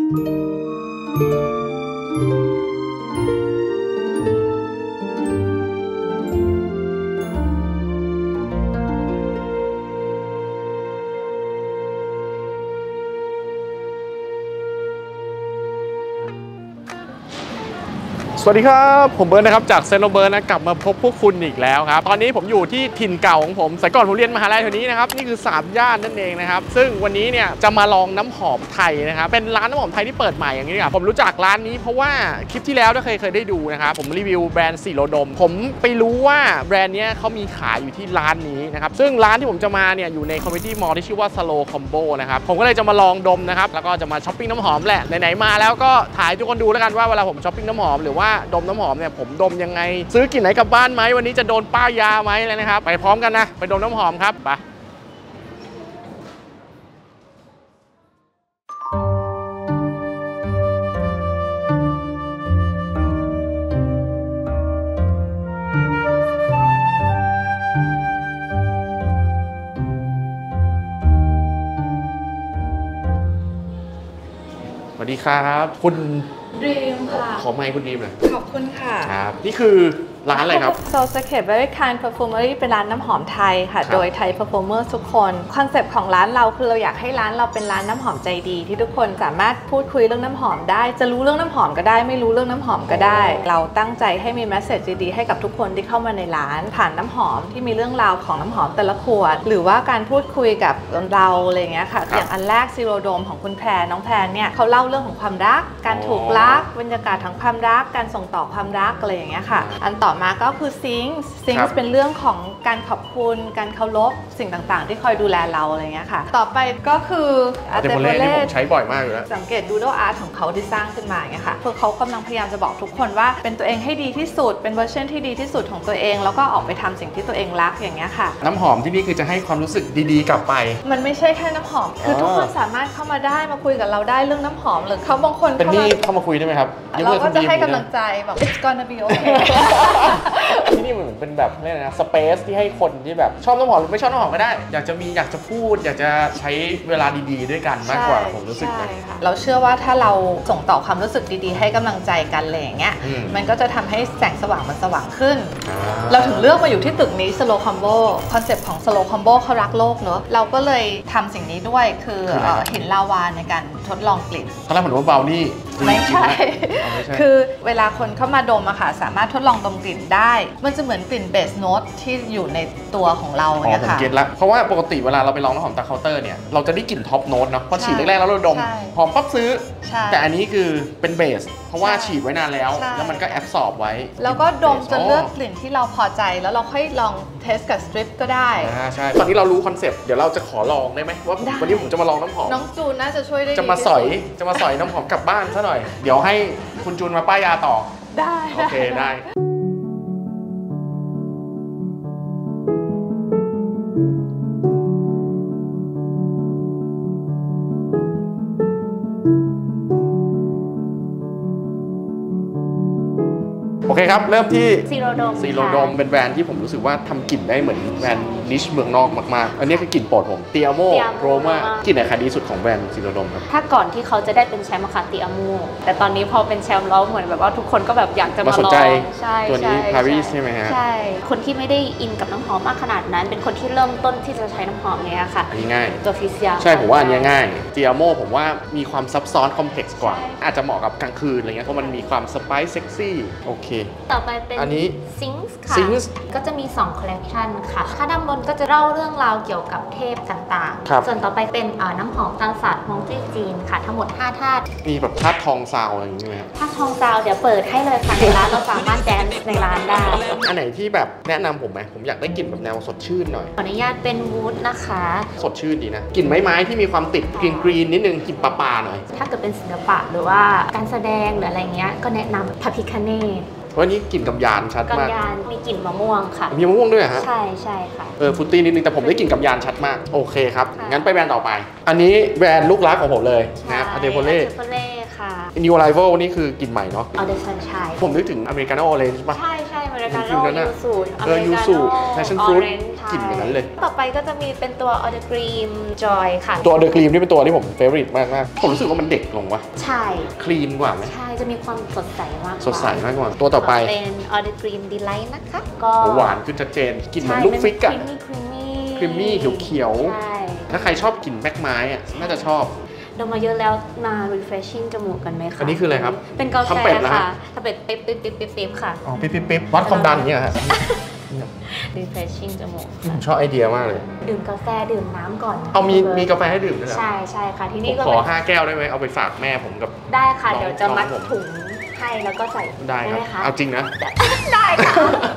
สวัสดีครับผมเบิร์ดนะครับจากเซนต์เบิร์ดนะกลับมาพบพวกคุณอีกแล้วครับตอนนี้ผมอยู่ที่ถิ่นเก่าของผมสมัยก่อนผมเรียนมหาลัยแถวนี้นะครับนี่คือ3ย่านนั่นเองนะครับซึ่งวันนี้เนี่ยจะมาลองน้ำหอมไทยนะครับเป็นร้านน้ำหอมไทยที่เปิดใหม่อย่างนี้ครับผมรู้จักร้านนี้เพราะว่าคลิปที่แล้วถ้าเคยได้ดูนะครับผมรีวิวแบรนด์สีโลดมผมไปรู้ว่าแบรนด์นี้เขามีขายอยู่ที่ร้านนี้นะครับซึ่งร้านที่ผมจะมาเนี่ยอยู่ในคอมมิวนิตี้มอลล์ที่ชื่อว่า Slow Combo นะครับผมก็เลยจะมาลองดมนะครับแล้วก็จะมาช้อปปิ้งน้ำหอมแหละไหนๆมาแล้วก็ถ่ายทุกคนดูแล้วกันว่าเวลาผมช้อปปิ้งน้ำหอมหรือว่าดมน้ำหอมเนี่ยผมดมยังไงซื้อกลิ่นไหนกลับบ้านไหมวันนี้จะโดนป้ายยาไหมเลยนะครับไปพร้อมกันนะไปดมน้ำหอมครับไปสวัสดีครับคุณดีมค่ะขอไมค์คุณดีมหน่อยขอบคุณค่ะครับนี่คือร้านอะไรครับ So Sacred Very Kind Perfumery เป็นร้านน้ำหอมไทยค่ะโดยไทย Perfumer ทุกคนคอนเซปต์ของร้านเราคือเราอยากให้ร้านเราเป็นร้านน้ำหอมใจดีที่ทุกคนสามารถพูดคุยเรื่องน้ำหอมได้จะรู้เรื่องน้ำหอมก็ได้ไม่รู้เรื่องน้ำหอมก็ได้เราตั้งใจให้มีแมสเสจดีๆให้กับทุกคนที่เข้ามาในร้านผ่านน้ำหอมที่มีเรื่องราวของน้ำหอมแต่ละขวดหรือว่าการพูดคุยกับเราอะไรเงี้ยค่ะอย่างอันแรกซีโรโดมของคุณแพรน้องแพรเนี่ยเขาเล่าเรื่องของความรักการถูกรักบรรยากาศของความรักการส่งต่อความรักอะไรอย่างเงี้ยค่ะอันต่อมาก็คือซิงค์เป็นเรื่องของการขอบคุณการเคารพสิ่งต่างๆที่คอยดูแลเราอะไรเงี้ยค่ะต่อไปก็คืออาเตโบเล่ที่ผมใช้บ่อยมากอยู่แล้วสังเกตดูโดอาร์ตของเขาที่สร้างขึ้นมาอย่างเงี้ยค่ะคือเขากำลังพยายามจะบอกทุกคนว่าเป็นตัวเองให้ดีที่สุดเป็นเวอร์ชันที่ดีที่สุดของตัวเองแล้วก็ออกไปทำสิ่งที่ตัวเองรักอย่างเงี้ยค่ะน้ำหอมที่นี่คือจะให้ความรู้สึกดีๆกลับไปมันไม่ใช่แค่น้ำหอมคือทุกคนสามารถเข้ามาได้มาคุยกับเราได้เรื่องน้ำหอมหรือเขาบางคนเป็นนี่เข้ามาคุยได้ไหมครับเราก็จะให้กำลังใจแบบ it's gonna be okay ที่นี่เหมือนเป็นแบบนี่นะสเปซที่ให้คนที่แบบชอบน้ำหอมหรือไม่ชอบน้ำหอมก็ได้อยากจะพูดอยากจะใช้เวลาดีๆด้วยกันมากกว่าผมรู้สึกนะเราเชื่อว่าถ้าเราส่งต่อความรู้สึกดีๆให้กำลังใจกันอะไรอย่างเงี้ยมันก็จะทำให้แสงสว่างมันสว่างขึ้นเราถึงเลือกมาอยู่ที่ตึกนี้ Slow Combo คอนเซปต์ของ Slow Combo เขารักโลกเนอะเราก็เลยทำสิ่งนี้ด้วยคือหินลาวาในการทดลองกลิ่นตอนแรกผมว่าเบานี่ไม่ใช่คือเวลาคนเข้ามาดมอะค่ะสามารถทดลองดมกลิ่นได้มันจะเหมือนกลิ่นเบสโน้ตที่อยู่ในตัวของเราเนี่ยค่ะผมเก็ตละเพราะว่าปกติเวลาเราไปลองน้ำหอมตามเคาน์เตอร์เนี่ยเราจะได้กลิ่นท็อปโน้ตเนาะพอฉีดแรกๆแล้วเราดมหอมปั๊บซื้อแต่อันนี้คือเป็นเบสเพราะว่าฉีดไว้นานแล้วมันก็แอบสอบไว้แล้วก็ดมจนเลือกกลิ่นที่เราพอใจแล้วเราค่อยลองเทสกับสตริปก็ได้ใช่ตอนนี้เรารู้คอนเซปต์เดี๋ยวเราจะขอลองได้ไหมว่าวันนี้ผมจะมาลองน้ำหอมน้องจูนน่าจะช่วยได้จะมาสอยน้ำหอมกลับบ้านซะหน่อยเดี๋ยวให้คุณจูนมาป้ายยาต่อได้โอเคได้โอเคครับเริ่มที่ซีโรโดมเป็นแบรนด์ที่ผมรู้สึกว่าทำกลิ่นได้เหมือนแบรนด์นิชเมืองนอกมากๆอันนี้คือกลิ่นโปรดผมเตียโมโรมากลิ่นไหนขายดีสุดของแบรนด์ซีโรโดมครับถ้าก่อนที่เขาจะได้เป็นแชมป์มาคาเตียโมแต่ตอนนี้พอเป็นแชมป์แล้วเหมือนแบบว่าทุกคนก็แบบอยากจะมาลองใช่ตัวนี้ปารีสใช่ไหมฮะใช่คนที่ไม่ได้อินกับน้ำหอมมากขนาดนั้นเป็นคนที่เริ่มต้นที่จะใช้น้ำหอมเนี้ยค่ะง่ายตัวฟิเซียใช่ผมว่าอันนี้ง่ายเตียโมผมว่ามีความซับซ้อนคอมเพล็กซ์กว่าอาจจะเหมาะกับกลางคืนอะไรเงี้ยเพราะมันมีความสไปซ์เซ็กซี่โอเคต่อไปเป็นอันนี้ซิงค์ค่ะก็จะมี2คอลเลกชันค่ะถ้าด้านบนก็จะเล่าเรื่องราวเกี่ยวกับเทพต่างๆส่วนต่อไปเป็นน้ำหอมตามศาสตร์ฮวงจุ้ยจีนค่ะทั้งหมด5ธาตุมีแบบธาตุทองซาวอะไรอย่างเงี้ยไหมครับธาตุทองซาวเดี๋ยวเปิดให้เลยค่ะในร้านเราสามารถแดนซ์ในร้านได้อันไหนที่แบบแนะนำผมไหมผมอยากได้กลิ่นแบบแนวสดชื่นหน่อยขออนุญาตเป็นวูดนะคะสดชื่นดีนะกลิ่นไม้ที่มีความติดกรีนนิดนึงกลิ่นปลาหน่อยถ้าเกิดเป็นศิลปะหรือว่าการแสดงหรืออะไรเงี้ยก็แนะนำพระพิฆเนศเพราะนี้กลิ่นกำยานชัดมากกำยานมีกลิ่นมะม่วงค่ะมีมะม่วงด้วยฮะใช่ค่ะฟรุตตี้นิดนึงแต่ผมได้กลิ่นกำยานชัดมากโอเคครับงั้นไปแบรนด์ต่อไปอันนี้แบรนด์ลูกรักของผมเลยนะอเดโพเล่ค่ะ New Arrival นี่คือกลิ่นใหม่เนาะออเดซันชัยผมนึกถึงอเมริกาโน่ออเรนจ์ป่ะใช่อเมริกาฟิลโน่นั้นอะยูสุยูสุ passion fruit กลิ่นอย่างนั้นเลยต่อไปก็จะมีเป็นตัวออเดอร์กรีมจอยค่ะตัวเดอะครีมนี่เป็นตัวที่ผมเฟเวอริตมากๆผมรู้สึกว่ามันเด็กลงวะใช่คลีนกว่าไหมใช่จะมีความสดใสมากกว่าสดใสมากกว่าตัวต่อไปเป็นออเดอร์กรีมดีไลท์นะคะก็หวานขึ้นชัดเจนกลิ่นเหมือนลูกฟิกอะครีมมี่เขียวใช่ๆถ้าใครชอบกลิ่นแม็กไม้อะน่าจะชอบดมมาเยอะแล้วมา refreshing จมูกกันไหมคะอันนี้คืออะไรครับเป็นกาแฟทำเป็ดเหรอฮะค่ะทำเป็ดปิ๊บปิ๊บปิ๊บปิ๊บปิ๊บค่ะอ๋อปิ๊บวัดความดันอย่างเงี้ยฮะ refreshing จมูกผมค่ะชอบไอเดียมากเลยดื่มกาแฟดื่มน้ำก่อนเอามีกาแฟให้ดื่มด้วยเหรอใช่ใช่ค่ะที่ผนี่มก็ขอเป็น 5 แก้วได้ไหมเอาไปฝากแม่ผมกับได้ค่ะน้องเดี๋ยวจะมัดน้องผมถุงให้แล้วก็ใส่ได้ครับไหมคะเอาจริงนะได้ค่ะ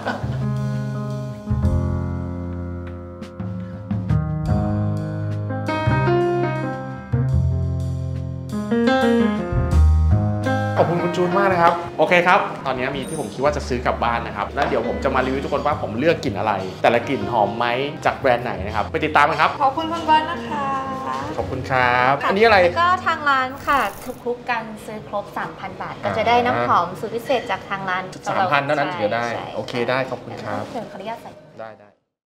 ขอบคุณคุณจูนมากนะครับโอเคครับตอนนี้มีที่ผมคิดว่าจะซื้อกลับบ้านนะครับแล้วเดี๋ยวผมจะมารีวิวทุกคนว่าผมเลือกกลิ่นอะไร แต่ละกลิ่นหอมไหมจากแบรนด์ไหนนะครับไปติดตามกันครับขอบคุณคุณเบิร์นนะคะขอบคุณครับอันนี้อะไรแล้วก็ทางร้านค่ะทุกๆการซื้อครบ 3,000 บาท ก็จะได้น้ำหอมสูตรพิเศษจากทางร้าน 3,000เท่านั้นถึงจะได้ใช่โอเคได้ขอบคุณครับเดี๋ยวขออนุญาตใส่ได้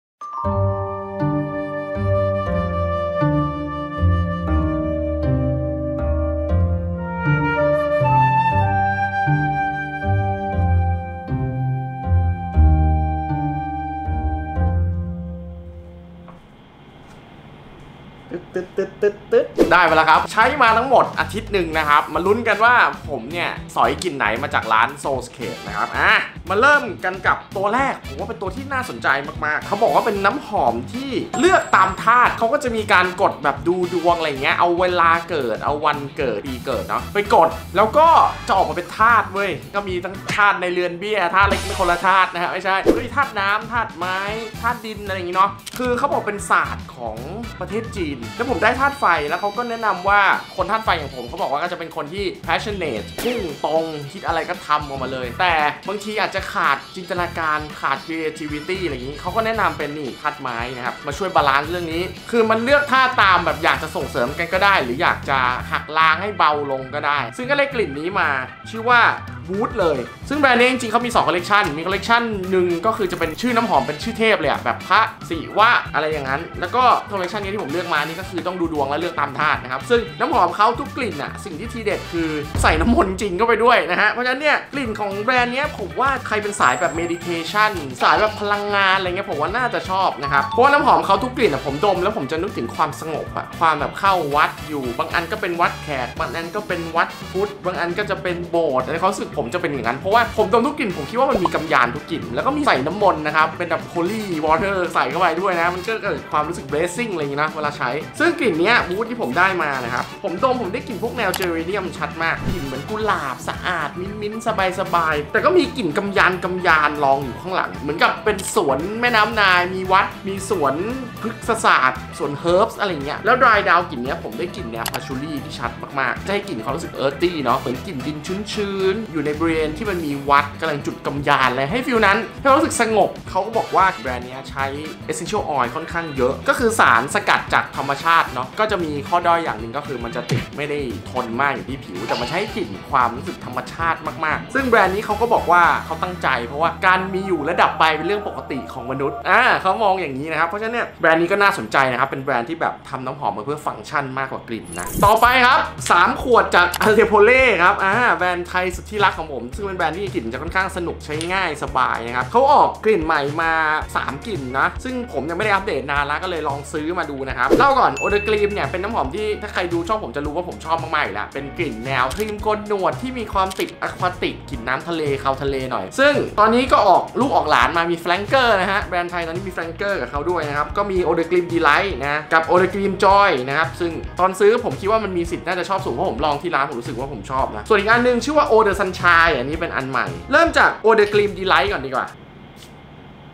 ได้ไปแล้วครับใช้มาทั้งหมดอาทิตย์หนึ่งนะครับมาลุ้นกันว่าผมเนี่ยสอยกลิ่นไหนมาจากร้าน Soulscape นะครับมาเริ่มกันกับตัวแรกผมว่าเป็นตัวที่น่าสนใจมากๆเขาบอกว่าเป็นน้ำหอมที่เลือกตามธาตุเขาก็จะมีการกดแบบดูดวงอะไรเงี้ยเอาเวลาเกิดเอาวันเกิดปีเกิดเนาะไปกดแล้วก็จะออกมาเป็นธาตุเว้ยก็มีทั้งธาตุในเรือนเบี้ยธาตุเล็กไม่คนละธาตุนะฮะไม่ใช่ธาตุน้ำธาตุไม้ธาตุดินอะไรอย่างงี้เนาะคือเขาบอกเป็นศาสตร์ของประเทศจีนแล้วผมได้ธาตุไฟแล้วเขาก็แนะนำว่าคนธาตุไฟอย่างผมเขาบอกว่าก็จะเป็นคนที่ passionate พุ่งตรงคิดอะไรก็ทำออกมาเลยแต่บางทีอาจจะขาดจินตนาการขาด creativity อะไรอย่างนี้เขาก็แนะนำเป็นนี่ธาตุไม้นะครับมาช่วยบาลานซ์เรื่องนี้คือมันเลือกธาตุตามแบบอยากจะส่งเสริมกันก็ได้ หรืออยากจะหักล้างให้เบาลงก็ได้ซึ่งก็เลยกลิ่นนี้มาชื่อว่าวูดเลยซึ่งแบรนด์นี้จริงๆเขามี2คอลเลกชันมีคอลเลกชันหนึ่งก็คือจะเป็นชื่อน้ำหอมเป็นชื่อเทพเลยอะแบบพระศิวะอะไรอย่างนั้นแล้วก็คอลเลกชันนี้ที่ผมเลือกมานี่ก็คือต้องดูดวงและเลือกตามธาตุนะครับซึ่งน้ำหอมเขาทุกกลิ่นอะสิ่งที่ทีเด็ดคือใส่น้ำมนต์จริงเข้าไปด้วยนะฮะเพราะฉะนั้นเนี่ยกลิ่นของแบรนด์นี้ผมว่าใครเป็นสายแบบเมดิเทชันสายแบบพลังงานอะไรเงี้ยผมว่าน่าจะชอบนะครับเพราะว่าน้ำหอมเขาทุกกลิ่นอะผมดมแล้วผมจะนึกถึงความสงบอะความแบบเข้าวัดอยู่บางอันก็เป็นวัดแขกบางอันก็เป็นวัดพุทธบางอันก็จะเป็นโบสถ์อะไรเขาสึกผมจะเป็นอย่างนั้นเพราะว่าผมดมทุกกลิ่นผมคิดว่ามันมีกำยานทุกกลิ่นแล้วก็มีใส่น้ำมนต์นะครับเป็นแบบ holy water ใส่เข้าไปด้วยนะมันก็เกิดความรู้สึก blessing อะไรอย่างนี้นะเวลาใช้ซึ่งกลิ่นนี้บูธที่ผมได้มานะครับผมดมผมได้กลิ่นพวกแนวเจอริเดียมชัดมากกลิ่นเหมือนกุหลาบสะอาดมิ้นท์สบายแต่ก็มีกลิ่นกำยานรองอยู่ข้างหลังเหมือนกับเป็นสวนแม่น้ำนายมีวัดมีสวนพฤกษศาสตร์สวนเฮิร์บส์อะไรเงี้ยแล้ว dry down กลิ่นนี้ผมได้กลิ่นแนวพาชูรี่ที่ชัดมากๆจะให้กลิ่นความรู้สึก earthy เนาะเหมือนกลิ่นดินชื้นๆอยู่ในบริเวณที่มันมีวัดกำลังจุดกำยานเลยให้ฟิลนั้นให้รู้สึกสงบเขาก็บอกว่าแบรนด์นี้ใช้ essential oil ค่อนข้างเยอะก็คือสารสกัดจากธรรมชาติเนาะก็จะมีข้อด้อยอย่างหนึ่งก็คือมันจะติดไม่ได้ทนมากอย่างที่ผิวแต่มันใช้กลิ่นความรู้สึกธรรมชาติมากๆซึ่งแบรนด์นี้เขาก็บอกว่าเขาตั้งใจเพราะว่าการมีอยู่และดับไปเป็นเรื่องปกติของมนุษย์เขามองอย่างนี้นะครับเพราะฉะนั้นเนี่ยแบรนด์นี้ก็น่าสนใจนะครับเป็นแบรนด์ที่แบบทำน้ำหอมมาเพื่อฟังก์ชันมากกว่ากลิ่นนะต่อไปครับ3ขวดจากอัลเทโพเล่ครับแบรนด์ไทยสุดที่รักของผมซึ่งเป็นแบรนด์ที่กลิ่นจะค่อนข้างสนุกใช้ง่ายสบายนะครับเขาออกกลิ่นใหม่มา3กลิ่นนะซึ่งผมยังไม่ได้อัปเดตนานแล้วก็เลยลองซื้อมาดูนะครับเล่าก่อนโอเดอร์กรีมเนี่ยเป็นน้ำหอมที่ถ้าใครดูช่องผมจะรู้ว่าผมชอบมากๆอยู่แล้วเป็นกลิ่นแนวครีมโกนหนวดที่มีความติดอะควาติกกลิ่นน้ำทะเลคาวทะเลหน่อยซึ่งตอนนี้ก็ออกลูกออกหลานมามีแฟลงเกอร์นะฮะแบรนด์ไทยตอนนี้มีแฟลงเกอร์กับเขาด้วยนะครับก็มีโอเดอร์กรีมดีไลท์นะกับโอเดอร์กรีมจอยนะครับซึ่งตอนซื้อผมคิดว่ามันมีสิทธิ์น่าจะชอบสูงเพราะผมลองที่ร้านผมรู้สึกว่าผมชอบนะส่วนอีกอันนึงชื่อว่าโอเดอร์ซันชายอันนี้เป็นอันใหม่เริ่มจากโอเดอร์กรีมดีไลท์ก่อนดีกว่า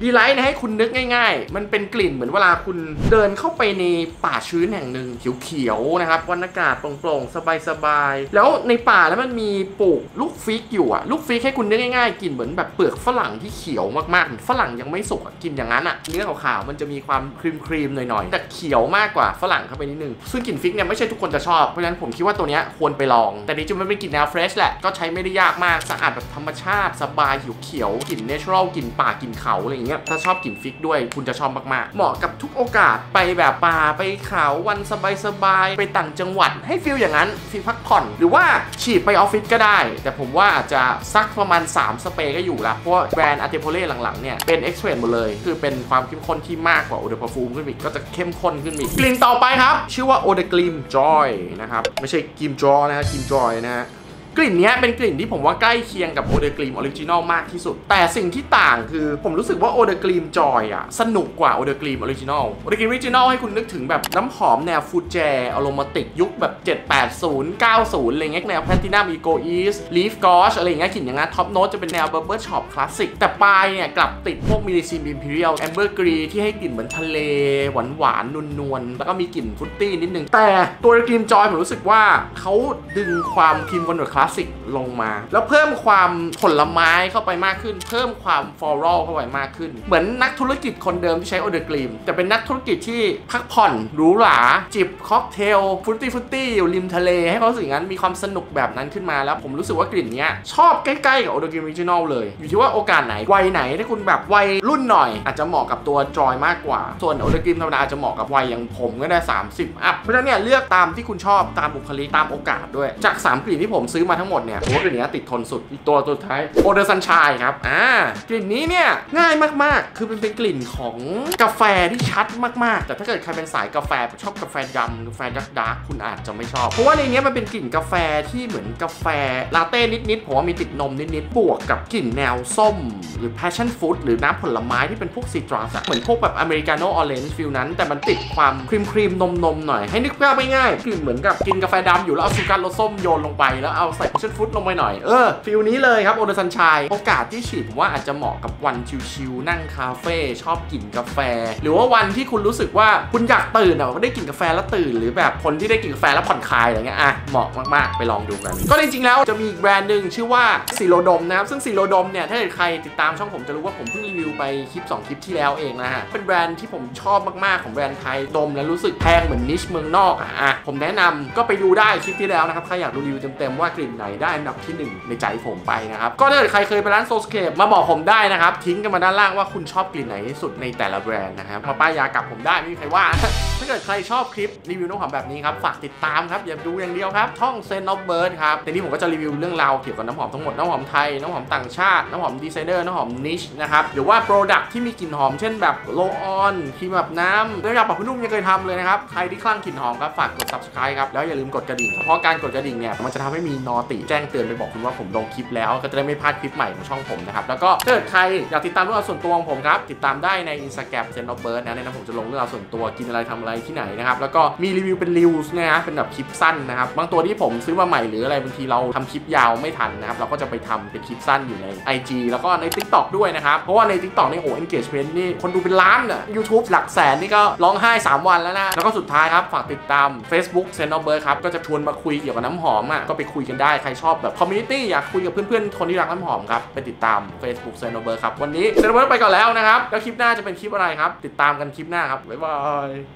ดีไลท์นะให้คุณนึกง่ายๆมันเป็นกลิ่นเหมือนเวลาคุณเดินเข้าไปในป่าชื้นแห่งหนึ่งเขียวๆนะครับบรรยากาศโปร่งๆสบายๆแล้วในป่าแล้วมันมีปลูกลูกฟิกอยู่อะลูกฟิกให้คุณนึกง่ายๆกลิ่นเหมือนแบบเปลือกฝรั่งที่เขียวมากๆฝรั่งยังไม่สุกกินอย่างนั้นอะเนื้อขาวๆมันจะมีความครีมๆหน่อยๆแต่เขียวมากกว่าฝรั่งเข้าไปนิดนึงซึ่งกลิ่นฟิกเนี่ยไม่ใช่ทุกคนจะชอบเพราะฉะนั้นผมคิดว่าตัวนี้ควรไปลองแต่นี้จะมันเป็นกลิ่นแนวเฟรชแหละก็ใช้ไม่ได้ยากมากสะอาดแบบธรรมชาติสบายเขียวๆกลิ่นเนเชอรัลกลิ่นป่ากลิ่นเขาอะไรอย่างเงี้ยถ้าชอบกลิ่นฟิกด้วยคุณจะชอบมากๆเหมาะกับทุกโอกาสไปแบบป่าไปเขาวันสบายๆไปต่างจังหวัดให้ฟีลอย่างนั้นฟีลพักผ่อนหรือว่าฉีดไปออฟฟิศก็ได้แต่ผมว่าอาจจะสักประมาณ3สเปรย์ก็อยู่ละเพราะแบรนด์อาร์เทโพเล่หลังๆเนี่ยเป็นเอ็กซ์เพรสหมดเลยคือเป็นความเข้มข้นที่มากกว่าโอเดอร์พาฟูมขึ้นอีกก็จะเข้มข้นขึ้นอีกกลิ่นต่อไปครับชื่อว่าโอเดอร์กลิมจอยนะครับไม่ใช่กลิมจอนะฮะกลิมจอยนะฮะกลิ่นนี้เป็นกลิ่นที่ผมว่าใกล้เคียงกับโอเดอร์กลิมออริจินอลมากที่สุดแต่สิ่งที่ต่างคือผมรู้สึกว่าโอเดอร์กลิมจอยอะสนุกกว่าโอเดอร์กลิมออริจินอลโอเดอร์กลิมออริจินอลให้คุณนึกถึงแบบน้ำหอมแนวฟูแจอโรมาติกยุคแบบ780 90อะไรเงี้ยแนวแพลตินัมอีโกอีสลีฟกอชอะไรเงี้ยกลิ่นอย่างนั้นท็อปโน้ตจะเป็นแนวเบอร์เบอร์ช็อปคลาสสิกแต่ปลายเนี่ยกลับติดพวกมิลลิซิมอิมพีเรียลแอมเบอร์กรีที่ให้กลิ่นเหมือนทะเลหวานๆนวลๆแล้วก็มีกลิ่นฟรุตตี้นิดนึงแต่ตัวโอเดอร์กลิมจอยผมรู้สึกว่าเขาดึงความครีมคอนเวิร์ตคลาสสิกลงมาแล้วเพิ่มความผลไม้เข้าไปมากขึ้นเพิ่มความฟลอรัลเข้าไปมากขึ้นเหมือนนักธุรกิจคนเดิมที่ใช้โอเดอร์กลิมแต่เป็นนักธุรกิจที่พักผ่อนหรูหราจิบค็อกเทลฟรุตตี้อยู่ริมทะเลให้เขารู้สึกงั้นมีความสนุกแบบนั้นขึ้นมาแล้วผมรู้สึกว่ากลิ่นนี้ชอบใกล้ๆกับโอเดอร์กลิมออริจินอลเลยอยู่ที่ว่าโอกาสไหนวัยไหนถ้าคุณแบบวัยรุ่นหน่อยอาจจะเหมาะกับตัวจอยมากกว่าส่วนโอเดอร์กลิมธรรมดาอาจจะเหมาะกับวัยอย่างผมก็ได้30อัพเพราะฉะนั้นเนี่ยเลือกตามที่คุณชอบตามบุคลิกตามโอกาสด้วยจาก3กลิ่นที่ผมซื้อมาทั้งหมดเนี่ยผมว่ากลิ่นนี้ติดทนสุดอีกตัวสุดท้ายโอเดอร์ซันชัยครับกลิ่นนี้เนี่ยง่ายมากๆคือเป็นกลิ่นของกาแฟที่ชัดมากๆแต่ถ้าเกิดใครเป็นสายกาแฟชอบกาแฟดำกาแฟดาร์กคุณอาจจะไม่ชอบเพราะว่าในนี้มันเป็นกลิ่นกาแฟที่เหมือนกาแฟลาเต้นิดๆผมว่ามีติดนมนิดๆบวกกับกลิ่นแนวส้มหรือ passion fruit หรือน้ำผลไม้ที่เป็นพวกซิตรัสเหมือนพวกแบบอเมริกาโน่ออเรนจ์ฟิลนั้นแต่มันติดความครีมนมหน่อยให้นึกภาพง่ายๆกลิ่นเหมือนกับกินกาแฟดำอยู่แล้วเอาชูการ์รสส้มโยนลงไปแล้วเอาใส่ passion fruit ลงไปหน่อยฟิลนี้เลยครับโอเดอร์ซันชัยโอกาสที่ฉีดผมว่าอาจจะเหมาะกับวันชิลๆนั่งคาเฟ่ชอบกินกาแฟหรือว่าวันที่คุณรู้สึกว่าคุณอยากตื่นได้กินกาแฟแล้วตื่นหรือแบบคนที่ได้กินกาแฟแล้วผ่อนคลายอะไรเงี้ยเหมาะมากๆไปลองดูกันก็จริงๆแล้วจะมีอีกแบรนด์หนึ่งชื่อว่าซีโรดมนะครับซึ่งซีโรดมเนี่ยถ้าเกิดใครติดตามช่องผมจะรู้ว่าผมเพิ่งรีวิวไปคลิป2คลิปที่แล้วเองนะฮะเป็นแบรนด์ที่ผมชอบมากๆของแบรนด์ไทยดมแล้วรู้สึกแพงเหมือนนิชเมืองนอกผมแนะนำก็ไปดูได้คลิปที่แล้วนะครับใครอยากดูรีวิวเต็มๆว่ากลิ่นไหนได้อันดับที่1ในใจผมไปนะครับก็ถ้าเกิดใครเคยไปร้านโซสเคปมาบอกผมได้นะครับทิ้งกันมาด้านล่างว่าคุณชอบกลิ่นไหนที่สุดในแต่ละแบรนด์นะครับมาป้ายยากับผมได้ไม่มีใครว่าถ้าเกิดใครชอบคลิปรีวิวน้ำหอมแบบนี้ครับฝากติดตามครับอย่าดูอย่างเดียวครับช่องเซนต์ออฟเบิร์ดครับในนี้ผมก็จะรีวิวเรื่องราวเกี่ยวกับน้ำหอมทั้งหมดน้ำหอมไทยน้ำหอมต่างชาติน้ำหอมดีไซเนอร์น้ำหอมนิชนะครับหรือว่าโปรดักที่มีกลิ่นหอมเช่นแบบโรลออนครีมแบบน้ำน้ำยาปรับผ้านุ่มยังเคยทำเลยนะครับใครที่คลั่งกลิ่นหอมครับฝากกด subscribe ครับแล้วอย่าลืมกดกระดิ่งเพราะการกดกระดิ่งเนี่ยมันจะทำให้มีนอติแจ้งเตือนไปบอกคุณว่าผมลงคลิปแล้วก็จะได้ไม่พลาดคลิปใหม่ของช่องผมนะครับแล้วก็ถ้าเกิดใครอยากติดตามเรื่องราวส่วนตัวของผมครับติดตามได้ใน Instagram เซนต์ออฟเบิร์ดนะในนั้นผมจะลงเรื่องราวส่วนตัวกินอะไรทำอะไรที่ไหนนะครับแล้วก็มีรีวิวเป็นรีวิวนะเป็นแบบคลิปสั้นนะครับบางตัวที่ผมซื้อมาใหม่หรืออะไรบางทีเราทำคลิปยาวไม่ทันนะครับเราก็จะไปทำเป็นคลิปสั้นอยู่ใน IG แล้วก็ใน TikTok ด้วยนะครับเพราะว่าใน TikTok นี่engagement นี่คนดูเป็นล้านอ่ะ YouTube หลักแสนนี่ก็ร้องไห้3วันแล้วนะแล้วก็สุดท้ายครับฝากติดตาม Facebook เซนต์ออฟเบิร์ดครับก็จะชวนมาคุยเกี่ยวกับน้ำหอมก็ไปคุยกันได้ใครชอบแบบคอมมูนิตี้อยากคุยกับเพื่อนๆคนที่รักน้ำหอมครับไปติดตาม Facebook เซนต์ออฟเบิร์ดครับวันนี้เซนต์ออฟเบิร์ดไปก่อนแล้วนะครับแล้วคลิปหน้าจะเป็นคลิปอะไรครับติดตามกันคลิปหน้าครับบ๊ายบาย